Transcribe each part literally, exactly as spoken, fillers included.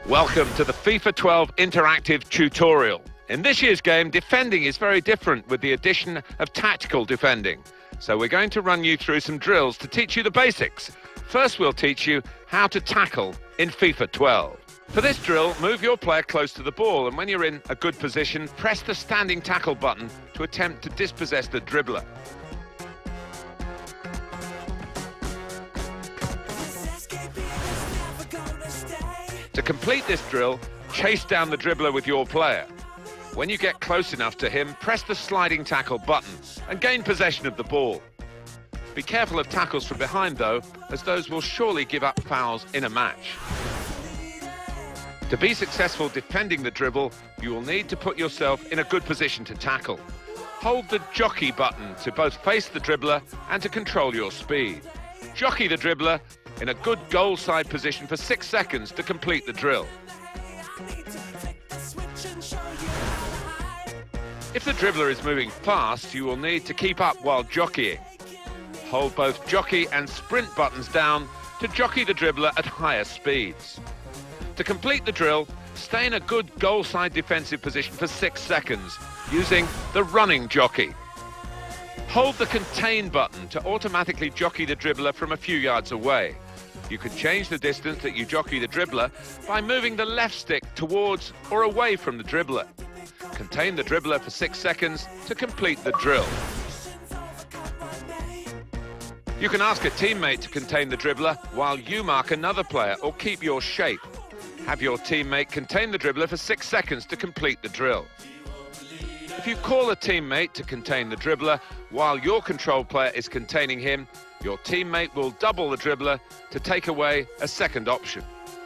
Welcome to the FIFA twelve interactive tutorial. In this year's game, defending is very different with the addition of tactical defending. So we're going to run you through some drills to teach you the basics. First, we'll teach you how to tackle in FIFA twelve. For this drill, move your player close to the ball, and when you're in a good position, press the standing tackle button to attempt to dispossess the dribbler. To complete this drill, chase down the dribbler with your player. When you get close enough to him, press the sliding tackle button and gain possession of the ball. Be careful of tackles from behind though, as those will surely give up fouls in a match. To be successful defending the dribble, you will need to put yourself in a good position to tackle. Hold the jockey button to both face the dribbler and to control your speed. Jockey the dribbler in a good goal side position for six seconds to complete the drill. If the dribbler is moving fast, you will need to keep up while jockeying. Hold both jockey and sprint buttons down to jockey the dribbler at higher speeds. To complete the drill, stay in a good goal side defensive position for six seconds using the running jockey. Hold the contain button to automatically jockey the dribbler from a few yards away. You can change the distance that you jockey the dribbler by moving the left stick towards or away from the dribbler. Contain the dribbler for six seconds to complete the drill. You can ask a teammate to contain the dribbler while you mark another player or keep your shape. Have your teammate contain the dribbler for six seconds to complete the drill. If you call a teammate to contain the dribbler while your control player is containing him, your teammate will double the dribbler to take away a second option.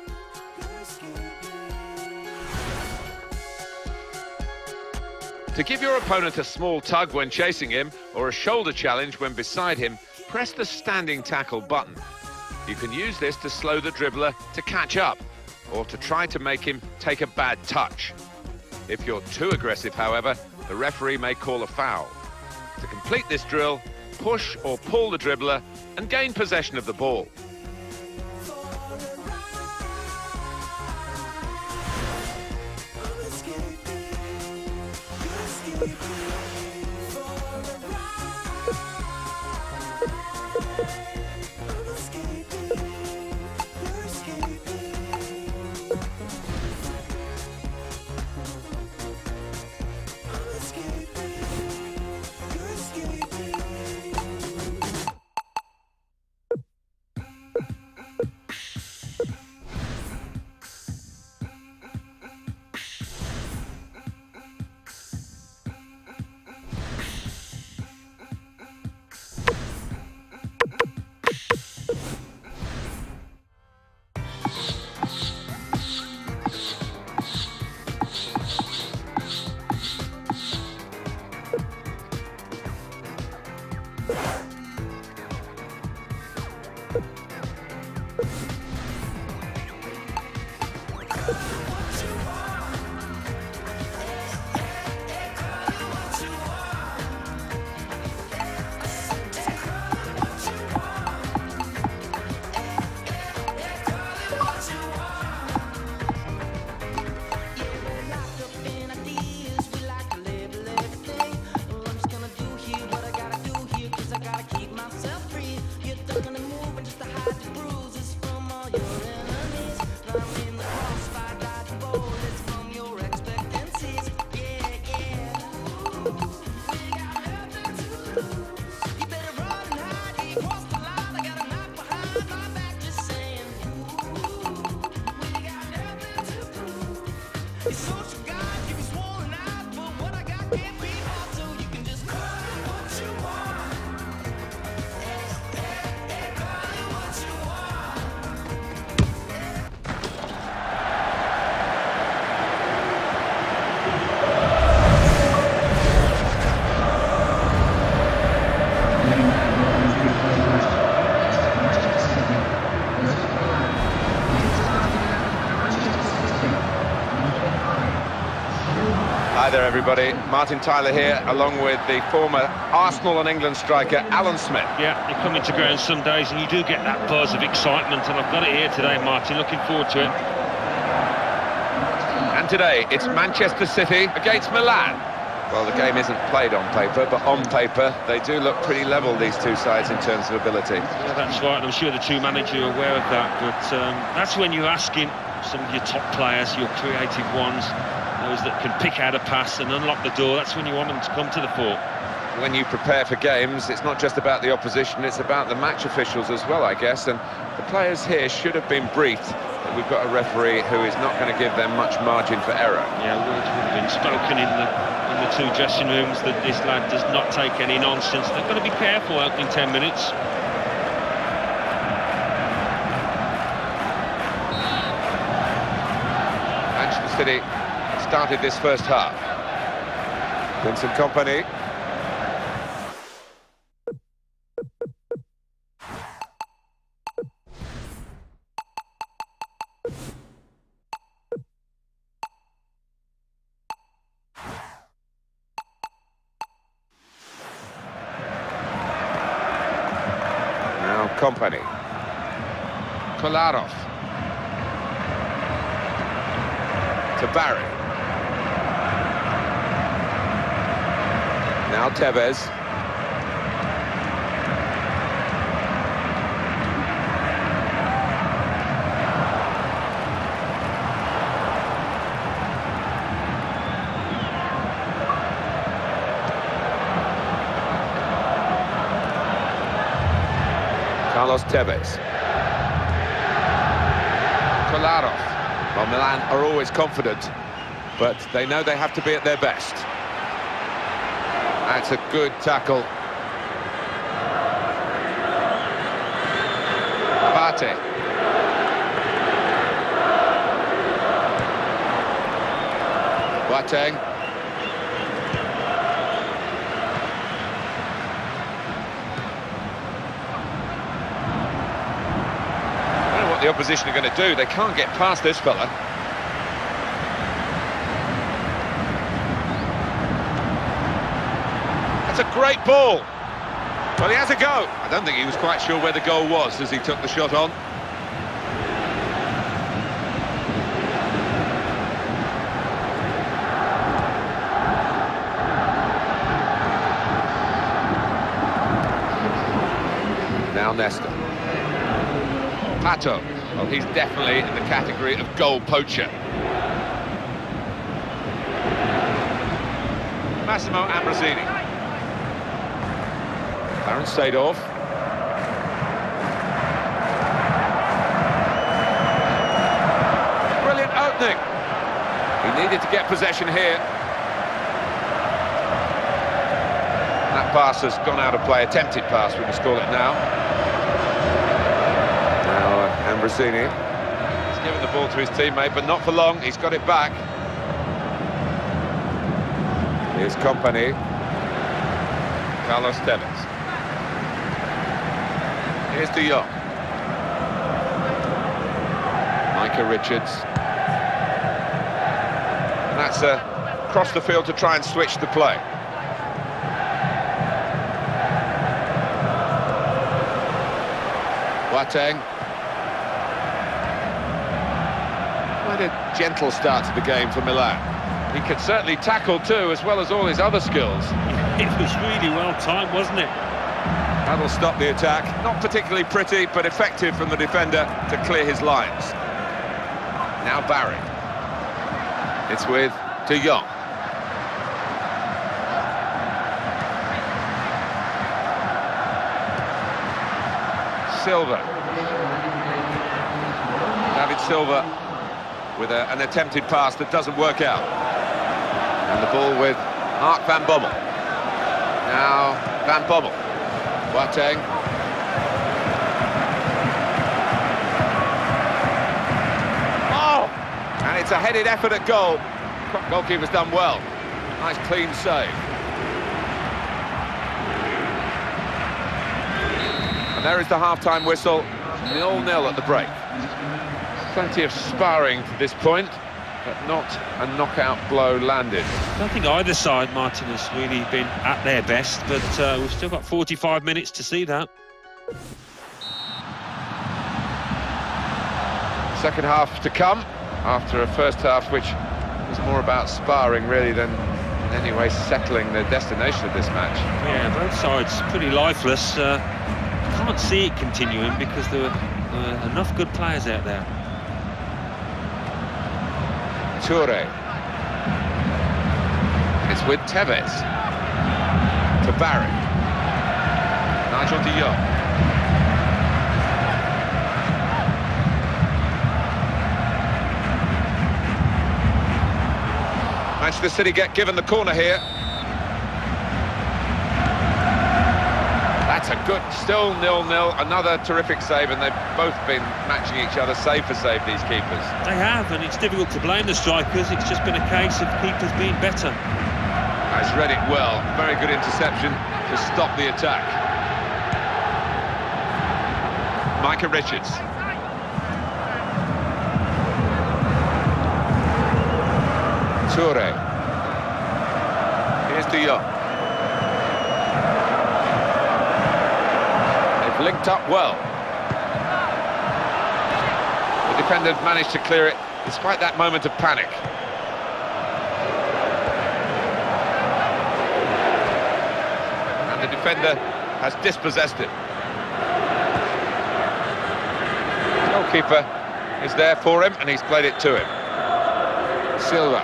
To give your opponent a small tug when chasing him or a shoulder challenge when beside him, press the standing tackle button. You can use this to slow the dribbler to catch up or to try to make him take a bad touch. If you're too aggressive, however, the referee may call a foul. To complete this drill, push or pull the dribbler and gain possession of the ball. Hi there everybody, Martin Tyler here along with the former Arsenal and England striker Alan Smith. Yeah, you come into ground Sundays and you do get that buzz of excitement, and I've got it here today, Martin, looking forward to it. today. It's Manchester City against Milan. Well, the game isn't played on paper, but on paper, they do look pretty level, these two sides, in terms of ability. Yeah, that's right, and I'm sure the two managers are aware of that, but um, that's when you're asking some of your top players, your creative ones, those that can pick out a pass and unlock the door. That's when you want them to come to the fore. When you prepare for games, it's not just about the opposition, it's about the match officials as well, I guess, and the players here should have been briefed that we've got a referee who is not going to give them much margin for error. Yeah, words would have been spoken in the in the two dressing rooms that this lad does not take any nonsense. They've got to be careful opening ten minutes. Manchester City started this first half. Vincent Kompany. Now Kompany. Kolarov. To Barry. Now Tevez. Carlos Tevez. Kolarov. Well, Milan are always confident, but they know they have to be at their best. That's a good tackle. Abate. Boateng. I don't know what the opposition are going to do. They can't get past this fella. That's a great ball. Well, he has a go. I don't think he was quite sure where the goal was as he took the shot on. Now Nesta. Pato. Well, he's definitely in the category of goal poacher. Massimo Ambrosini. Aaron Seedorf. Brilliant opening. He needed to get possession here. That pass has gone out of play. Attempted pass, we must call it now. Now uh, Ambrosini. He's given the ball to his teammate, but not for long. He's got it back. Here's Kompany. Carlos Tevez. Here's De Jong. Micah Richards. And that's uh, across the field to try and switch the play. Boateng. Quite a gentle start to the game for Milan. He could certainly tackle too, as well as all his other skills. It was really well timed, wasn't it? That'll stop the attack. Not particularly pretty, but effective from the defender to clear his lines. Now Barry. It's with De Jong. Silva. David Silva with a, an attempted pass that doesn't work out. And the ball with Mark van Bommel. Now Van Bommel. Boateng. Oh! And it's a headed effort at goal. Goalkeeper's done well. Nice clean save. And there is the half-time whistle. nil nil at the break. Plenty of sparring to this point, but not a knockout blow landed. I don't think either side, Martin, has really been at their best, but uh, we've still got forty-five minutes to see that. Second half to come, after a first half which was more about sparring really than in any way settling the destination of this match. Yeah, both sides pretty lifeless. Uh, can't see it continuing because there were uh, enough good players out there. Toure. It's with Tevez. To Barry. Nigel de Jong. Manchester City get given the corner here. That's a good, still nil nil, another terrific save, and they've both been matching each other save for save, these keepers. They have, and it's difficult to blame the strikers. It's just been a case of keepers being better. Has read it well, very good interception to stop the attack. Micah Richards. Toure. Here's de Jong. They've linked up well. The defender managed to clear it despite that moment of panic. And the defender has dispossessed it. The goalkeeper is there for him and he's played it to him. Silva.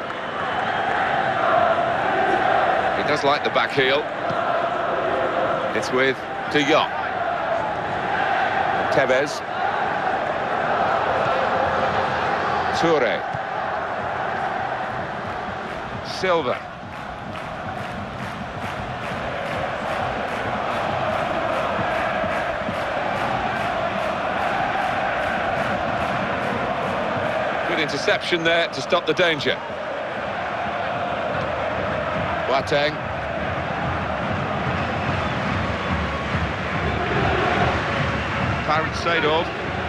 He does like the back heel. It's with de Jong. Tevez. Toure. Silva. Good interception there to stop the danger. Boateng. Clarence Seedorf.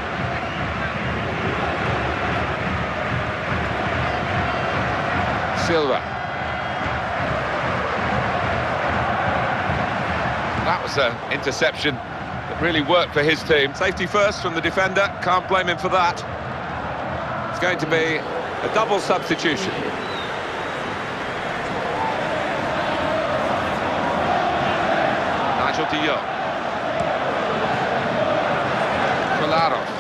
Silva. That was an interception that really worked for his team. Safety first from the defender, can't blame him for that. It's going to be a double substitution. Nigel de Jong. Kolarov.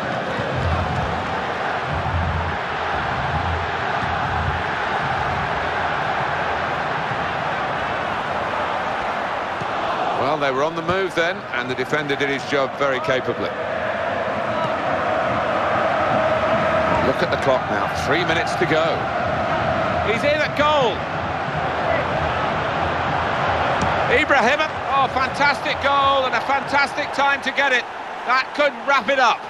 Well, they were on the move then, and the defender did his job very capably. Look at the clock now, three minutes to go. He's in at goal. Ibrahimovic, oh, fantastic goal and a fantastic time to get it. That could wrap it up.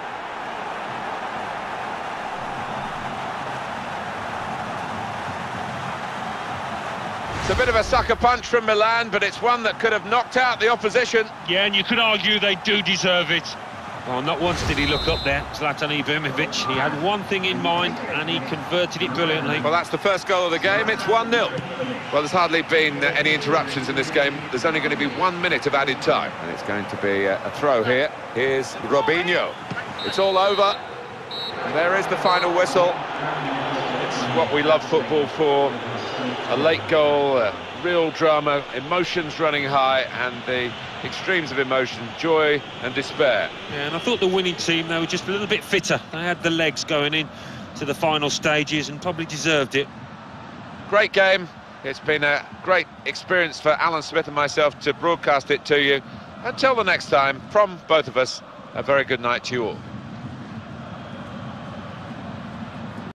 It's a bit of a sucker punch from Milan, but it's one that could have knocked out the opposition. Yeah, and you could argue they do deserve it. Well, not once did he look up there, Zlatan Ibrahimovic. He had one thing in mind, and he converted it brilliantly. Well, that's the first goal of the game. It's one nil. Well, there's hardly been uh, any interruptions in this game. There's only going to be one minute of added time. And it's going to be uh, a throw here. Here's Robinho. It's all over. And there is the final whistle. It's what we love football for. A late goal, uh, real drama, emotions running high, and the extremes of emotion, joy and despair. Yeah, and I thought the winning team, they were just a little bit fitter. They had the legs going in to the final stages and probably deserved it. Great game. It's been a great experience for Alan Smith and myself to broadcast it to you. Until the next time, from both of us, a very good night to you all.